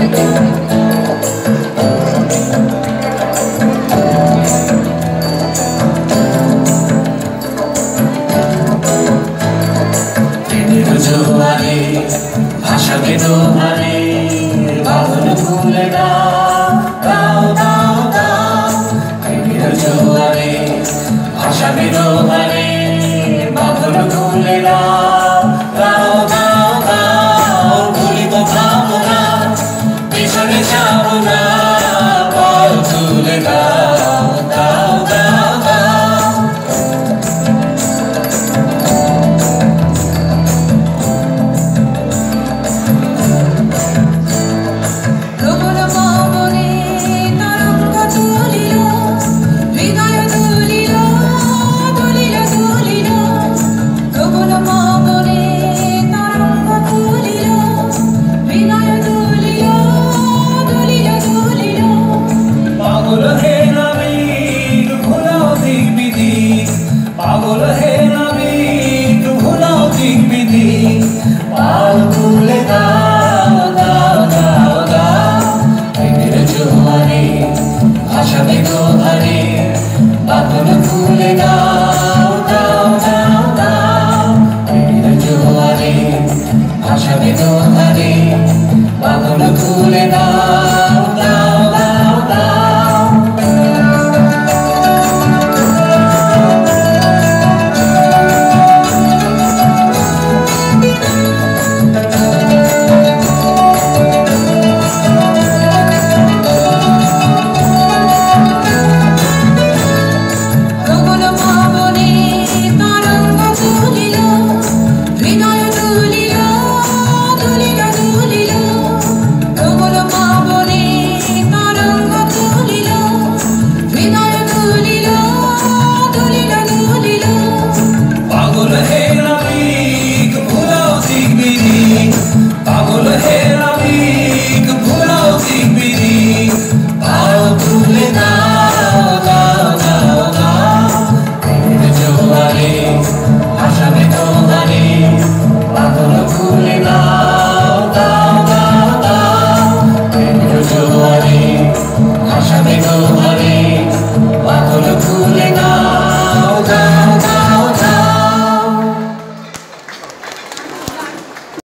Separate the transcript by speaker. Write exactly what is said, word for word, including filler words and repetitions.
Speaker 1: জোয়ারে ভাসাবে দোহারে বাদল ফুলে দাও দাও দাও দাও প্রেমের জোয়ারে ভাসাবে দোহারে বাদল ফুলে দাও দাও দাও দাও ভুলিব ভাবনা পিছনে যাব না বল তুলে দাও দাও দাও দাও পাগল হে নবী তু ভুলাও দিক বিধি পাল তুলে দাও দাও দাও দাও প্রেমের জোয়ারে ভাসাবে দোহারে বাদল ফুলে দাও দাও দাও দাও প্রেমের জোয়ারে ভাসাবে দোহারে বাদল ফুলে দাও দাও